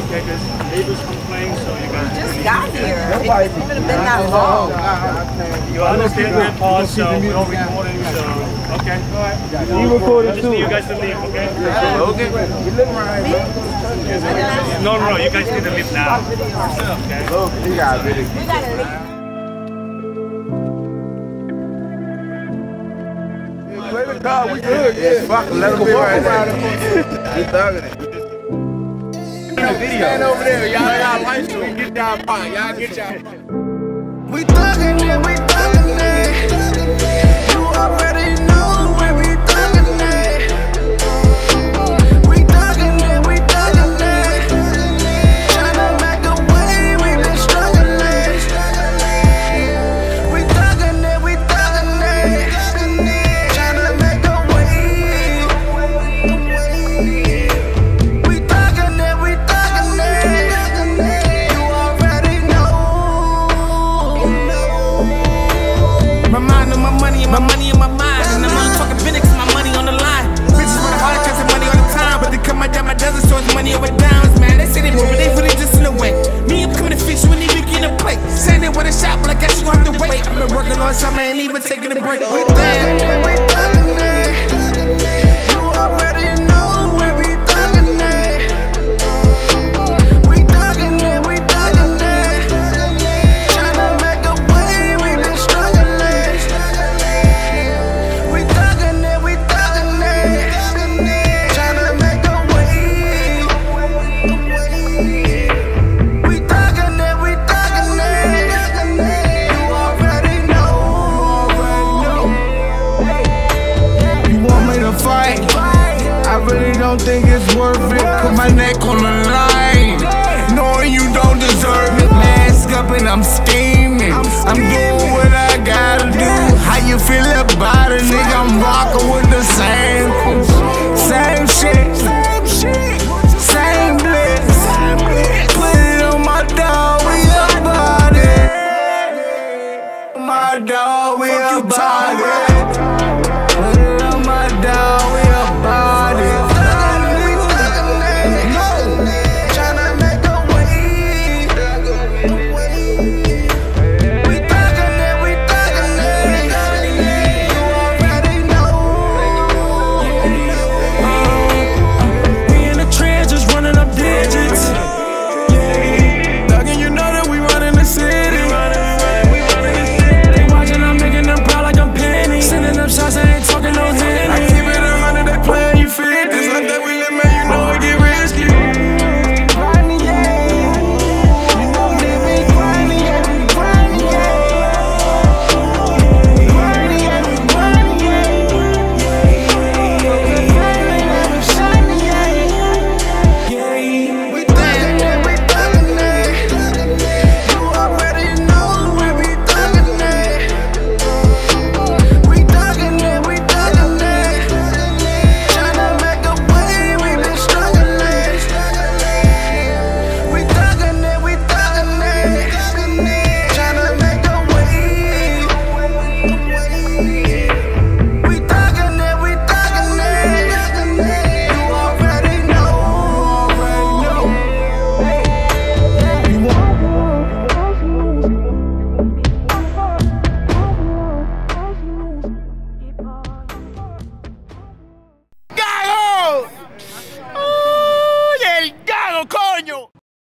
Okay, because neighbors complain, so you guys Just got here. It would have been that long. You understand that part, so we're all recording, so okay. You recorded Just too. need you guys to leave, okay? Okay. You live right here. No, you guys need to leave now. Okay. Look, you got really. We gotta leave. Play the car, we good. Yeah, fuck, let him be right there. We thugging it. Stand over there, y'all got lights, so we get y'all pot. Y'all get y'all pot. We thuggin' it, we thuggin' it. You already know where we thuggin' it. We thuggin' it, we thuggin' it. Tryna make a way, we been struggling. We thuggin' it, we thuggin' it. Tryna make a way. We thuggin' it, we thuggin' it. You already know. My mind on my money and my money in my mind. And I'm only talking Phoenix and my money on the line. Bitches run hard to chasing money all the time. But they come down my dozen stores, money over dimes, man. They say they move, but they really just in the way. Me, I'm coming to fix you and even get a plate. Saying they want a shot, but I guess you gon' have to wait. I've been working all summer, ain't even taking a break. We thuggin' it, we thuggin' it. You already know where we thuggin' it. We thuggin' it, we thuggin' it. Tryna make a way, we been struggling. We thuggin' it, we thuggin' it. Tryna make a way. We thuggin' it, we thuggin' it. You already know. You want me to fight? I really don't think it's worth it. Put my neck on the line, knowing you don't deserve it. Mask up and I'm scheming. I'm doing what I gotta do. How you feel about it, nigga? I'm rockin' with the same shit, same bliss. Put it on my dog, we about it. My dog, we about it. Put it on my dog, we about it. Tryna make a way. We thuggin' it, we thuggin' it. You already know. We in the trenches running up digits. Thuggin', you know that we running the city. They watching, I'm making them proud like I'm Penny. Sending them shots, I ain't talking no Henny. I keep it 100, they playin' you 50. Just like that we live, man, you know it get risky. Grinding, yeah. You know that we grinding, yeah, we grinding, yeah. Grinding, yeah, we grinding, yeah. Shining, yeah, we shining, yeah. We thuggin' it, we thuggin' it. You already know where we thuggin' it. We thuggin' it, we thuggin' it. Tryna make a way, we been struggling. We thuggin' it, we thuggin' it. Tryna make a way. We thuggin' it, we thuggin' it. You already know. You want ¡Gago! ¡Uy, el gago, coño!